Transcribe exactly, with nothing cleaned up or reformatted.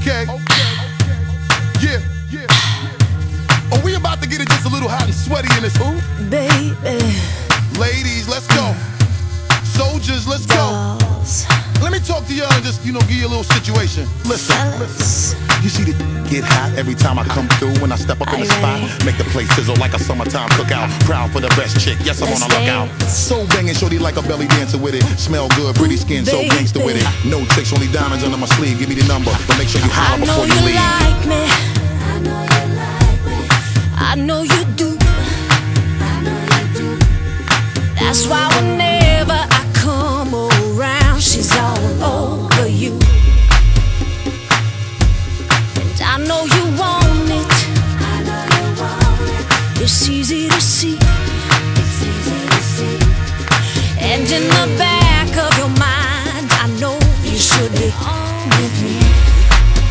Okay. Yeah. Yeah. Oh, we about to get it just a little hot and sweaty in this hoop. Baby. Ladies, let's go. Soldiers, let's go. Dolls. Let me talk to y'all and just, you know, give you a little situation. Listen, listen. You see the get hot every time I come through. When I step up in the spot, make the place sizzle like a summertime cookout. Proud for the best chick, yes, I'm on a lookout. So banging, shorty like a belly dancer with it. Smell good, pretty skin, so gangster with it. No tricks, only diamonds under my sleeve. Give me the number, but make sure you holler before you leave. Like me. I know you like me. I know you do. I know you do. That's why whenever I come around, she's all over you. And I know you want it. I know you want it. It's easy to see. It's easy to see. And in the back of your mind, I know you should be